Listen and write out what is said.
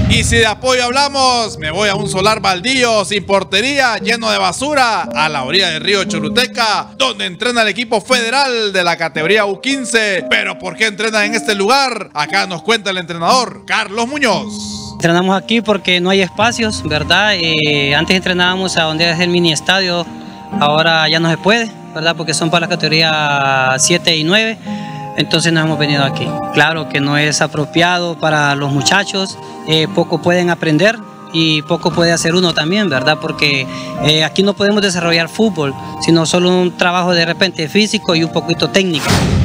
Y si de apoyo hablamos, me voy a un solar baldío, sin portería, lleno de basura, a la orilla del río Choluteca, donde entrena el equipo federal de la categoría U15. Pero ¿por qué entrenan en este lugar? Acá nos cuenta el entrenador, Carlos Muñoz. Entrenamos aquí porque no hay espacios, ¿verdad? Antes entrenábamos a donde es el mini estadio, ahora ya no se puede, ¿verdad? Porque son para la categoría 7 y 9. Entonces nos hemos venido aquí. Claro que no es apropiado para los muchachos, poco pueden aprender y poco puede hacer uno también, ¿verdad? Porque aquí no podemos desarrollar fútbol, sino solo un trabajo de repente físico y un poquito técnico.